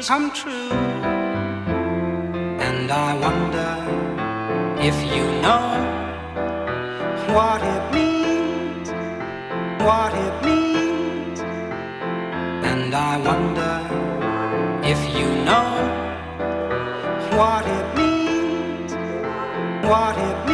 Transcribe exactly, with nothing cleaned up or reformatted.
come true. And I wonder if you know what it means, what it means. And I wonder if you know what it means, what it means.